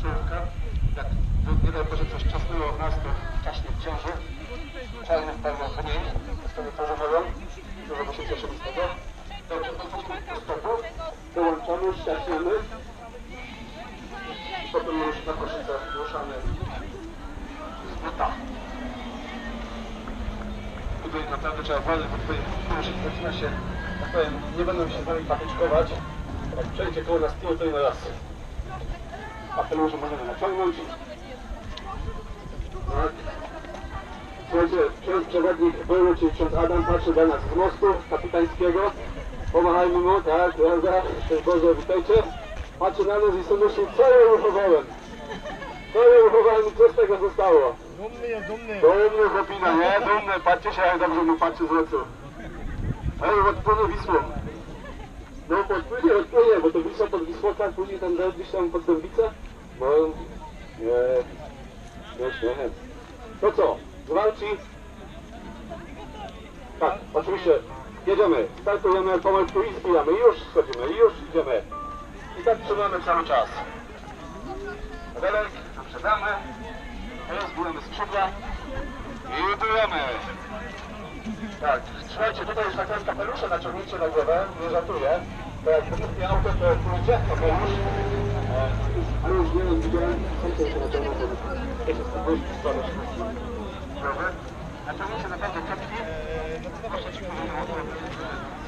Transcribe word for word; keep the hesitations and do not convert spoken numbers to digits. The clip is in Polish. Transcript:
czołówka. Jak nie daj Boże coś czasnęło w nas, to wcześniej w ciąży. Czarnych barwach mniej, wtedy to mówią, żeby się cieszyli z tego. Dobrze, podchodzimy do stopu, dołączamy, ściaśniamy. Potem już na koszyce ruszamy z buta. Tutaj naprawdę trzeba walczyć, bo tutaj koszyk zaczyna się, tak powiem, nie będą się z nami patyczkować. Jak przejdzie koło nas tył, to i na raz. Apeluję, możemy naciągnąć. Tak. Słuchajcie, ksiądz przewodnik był, czyli ksiądz Adam patrzy do nas z mostu kapitańskiego. Pomachajmy mu, tak, prawda? Szczęść Boże, witajcie. Patrzy na nas i sobie myśli, co ja uchowałem? Co ja uchowałem i co z tego zostało? Dumny jest, dumny. Dumny chłopina, nie? Dumny, patrzcie się jak dobrze mu patrzy z oczu. Ej, odpłynie Wisłą. No podpłynie, odpłynie, bo to Wisła pod Wisłocem, później tam gdzieś tam pod Dębicę. No, nie, nie, nie. To co? Zwalczy? Tak, oczywiście. Jedziemy, startujemy, pomalutku i zbijamy. Już schodzimy, już idziemy. I tak trzymamy cały czas. Modelek, naprzedamy. Rozbijamy skrzydła. I dujemy. Tak, słuchajcie, tutaj już tak jak kapelusze naciągnijcie na głowę, nie żartuję. To jak wybuchnie auto, to pójdzie kapelusz. Ale już nie rozbijałem, sam się naciągnął, bo to się spróbuję spadać głowy. Naciągnijcie naprawdę czepki.